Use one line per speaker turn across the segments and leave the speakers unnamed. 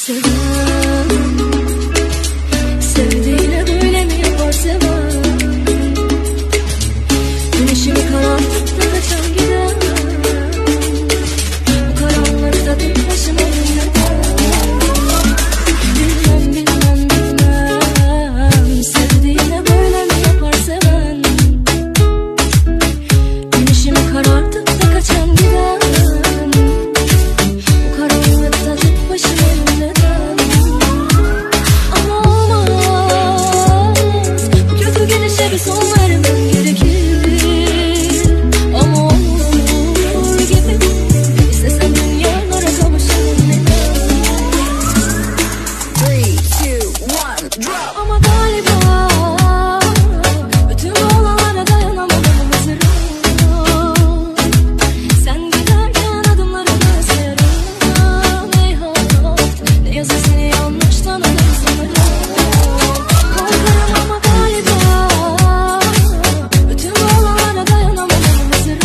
Seven, sevdiğine böyle mi yapar seven? Güneşimi karartıp da kaçan gider. Bu karanlıkta tek başıma neden? Bilmem sevdiğine böyle mi yapar seven? Güneşimi karartıp da kaçan gider. Bu karanlıkta tek başıma neden? Ama olmaz, bu kötü gidişe bir son vermem gerekir. Ama olur gibi, istesem dünyalara kavuşalım neden? 3, 2, 1, drop. Ama galiba bütün bu olanlara dayanamadım, hazırım. Sen giderken adımlarımı sayarım. Ey hayat, ne yazık seni yanlış tanıdım sanırım. Korkarım ama galiba bütün bu olanlara dayanamadım, hazırım.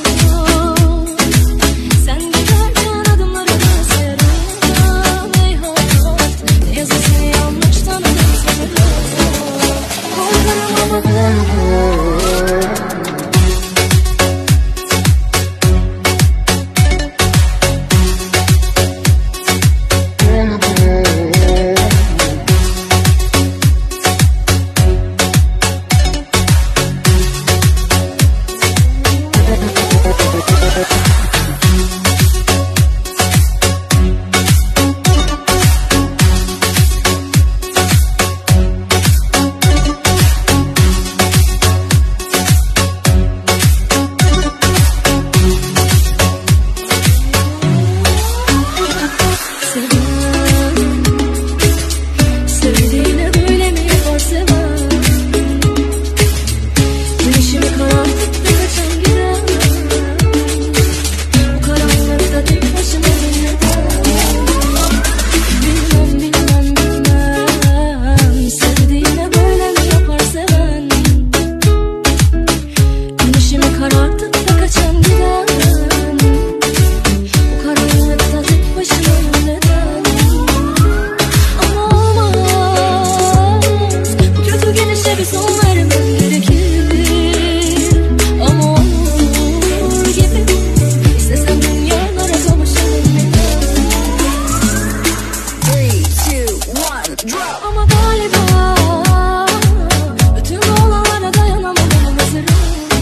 Sen giderken adımlarımı sayarım. Ey hayat, ne yazık seni yanlış tanıdım sanırım. Korkarım ama galiba. Sevdiğine böyle mi yapar seven? Güneşimi karartıp da kaçan gider. Bu karanlıkta tek başıma neden? Bilmem sevdiğine böyle mi yapar seven? Güneşimi karartıp da kaçan gider. Bu karanlıkta tek başıma neden? Ama olmaz, bu kötü gidişe bir son vermem gerekir. Ama olur gibi, istesem dünyalara kavuşalım neden? 3, 2, 1, drop. Ama galiba bütün bu olanlara dayanamadım, hazırım.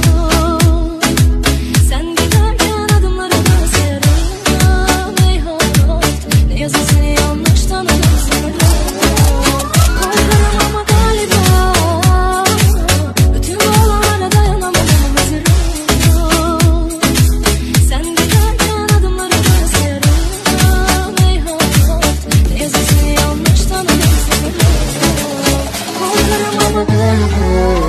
Sen giderken adımlarımı sayarım. Ey hayat, ne yazık seni yanlış tanıdım sanırım. Korkarım ama galiba bütün bu olanlara dayanamadım, hazırım. Sen giderken adımlarımı sayarım. Ey hayat, ne yazık seni yanlış tanıdım sanırım. Korkarım ama galiba.